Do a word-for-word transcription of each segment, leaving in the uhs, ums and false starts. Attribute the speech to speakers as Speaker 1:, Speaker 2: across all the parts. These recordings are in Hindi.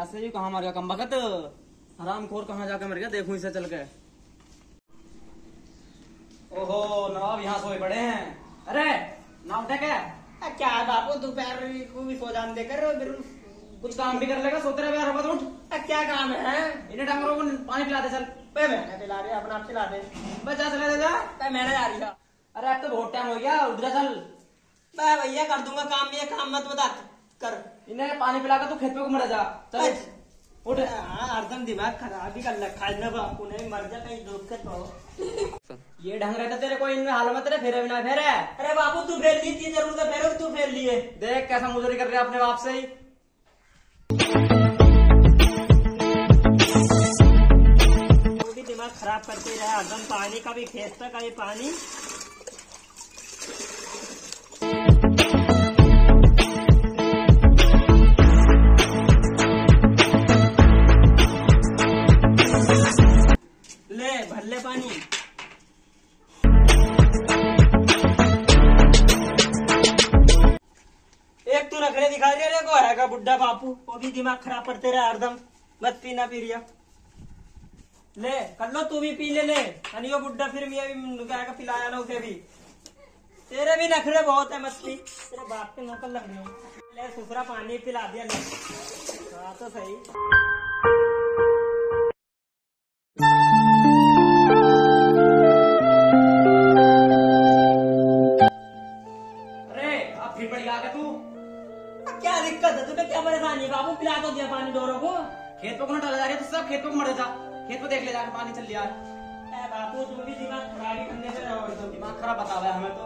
Speaker 1: प्यास से भी कहाँ मर गया कमबख्त, हरामखोर कहाँ जाकर मर गया, देखूं इसे चल के। ओहो नवाब यहाँ सोए पड़े हैं। अरे ना उठे क्या?
Speaker 2: क्या है बापू, दोपहर को भी सो जान देकर
Speaker 1: कुछ काम भी कर लेगा, सोते रहे यार। उठ,
Speaker 2: क्या काम है?
Speaker 1: इन्हें डांगरों को पानी पिला दे चल।
Speaker 2: मैंने पिला रहे, अपना आप पिला दे।
Speaker 1: बच्चा चला दे जा,
Speaker 2: मैंने जा रही है।
Speaker 1: अरे अब तो बहुत टाइम हो गया, उठ जा चल।
Speaker 2: मैं भैया कर दूंगा काम, ये काम मत बता कर।
Speaker 1: इन्हें पानी पिलाकर तू खेत पे को मर जा चल। उठ।
Speaker 2: हरदम दिमाग खराब ही कर रखा है ना बापू ने, मर जा कहीं दुख के तो।
Speaker 1: ये ढंग रहता तेरे को इनमें हाल मत रे, फेरे बिना फेरे।
Speaker 2: अरे बापू तू फेर ली थी, जरूर तो फेरो, तू फेर लिए।
Speaker 1: देख कैसा मुजरी कर रहे अपने बाप से ही।
Speaker 2: वो भी दिमाग खराब करते रहे हरदम, पानी का भी खेत का भी पानी। ले भर ले पानी। एक तू नखरे दिखा रही है को है का बुड्ढा बापू, वो भी दिमाग खराब करते रहे हरदम। मत पीना पी रिया, ले कर लो तू भी पी ले। ले अनियो बुड्ढा फिर मैं भी का पिलाया ना उसे भी। तेरे भी नखरे बहुत है, मत पी, तेरे बाप के नौकर लग रहे। ले सुसरा पानी पिला दिया। ले हाँ तो सही। क्या दिक्कत है तुम्हें, क्या परेशानी है बाबू? पिला तो दिया पानी डोरों को।
Speaker 1: खेत पे कौन डाला जा रही है? तो सब खेत पे मर जा, खेत पे देख ले जाकर पानी चल लिया।
Speaker 2: बापू तुम भी दिमाग खराब ही करने से रहो,
Speaker 1: तो दिमाग खराब बता हुआ हमें तो।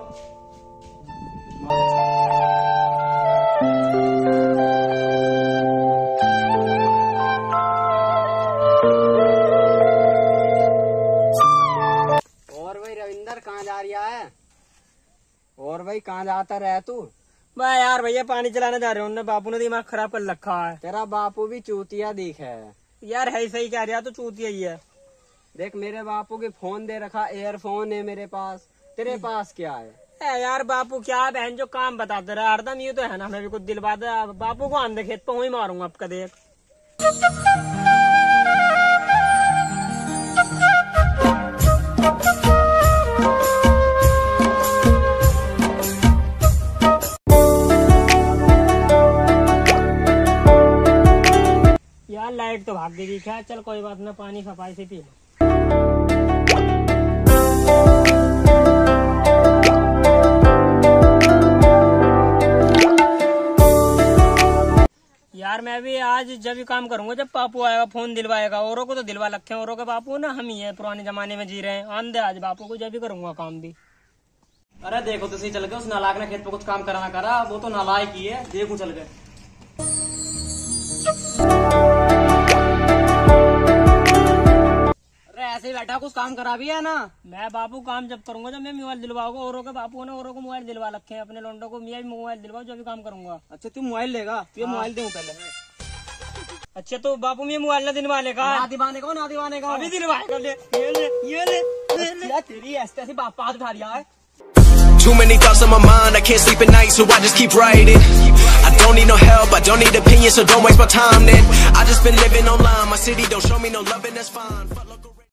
Speaker 3: और भाई रविंदर कहाँ जा रहा है? और भाई कहाँ जाता रहे तू?
Speaker 2: मैं यार भैया पानी चलाने जा रहे हूँ, बापू ने दिमाग खराब कर रखा है।
Speaker 3: तेरा बापू भी चूतिया दिख है
Speaker 2: यार, है सही कह रहा, तो चूतिया ही है।
Speaker 3: देख मेरे बापू के फोन दे रखा, एयरफोन है मेरे पास, तेरे पास क्या है?
Speaker 2: ए यार बापू क्या बहन जो काम बताते रहे हरदम, ये तो है ना, हमें भी कुछ दिलवा दे। बापू को आंधे खेत पे वही मारूंगा आपका, देख। यार लाइट तो भाग देगी क्या, चल कोई बात ना, पानी सफाई से पी लो। यार मैं भी आज जब भी काम करूंगा जब बापू आएगा, फोन दिलवाएगा। औरों को तो दिलवा रखे हैं, औरों के बापू ना हम ही है, पुराने जमाने में जी रहे हैं। आंधे आज बापू को जब भी करूंगा काम भी।
Speaker 1: अरे देखो तो सही चल गए, उस नालायक ने खेत पे कुछ काम कराना करा, वो तो नालायक ही है। देखो चल गए। ऐसे ही बैठा कुछ काम करा भी है ना।
Speaker 2: मैं बापू काम जब करूंगा जब मैं मोबाइल दिलवाऊंगा। औरों के बापू ने औरों को मोबाइल दिलवा रखे हैं, अपने लोंडों को मैं भी मोबाइल दिलवाऊं जब भी काम करूंगा।
Speaker 1: अच्छा तू मोबाइल लेगा? ये मोबाइल दूं पहले।
Speaker 2: अच्छा तो बापू मैं मोबाइल ना दिलवा लेगा?
Speaker 1: ना दिलवाने का, ना दिलवाने का,
Speaker 2: अभी दिलवाएगा। ले ये ले ये ले, ये ले।
Speaker 1: तेरी ऐसे ऐसी बात पास उठा रहा है।
Speaker 4: Too many thoughts on my mind, I can't sleep at night, so I just keep writing. I don't need no help, I don't need opinions, so don't waste my time then. I just been living online, my city don't show me no love and that's fine.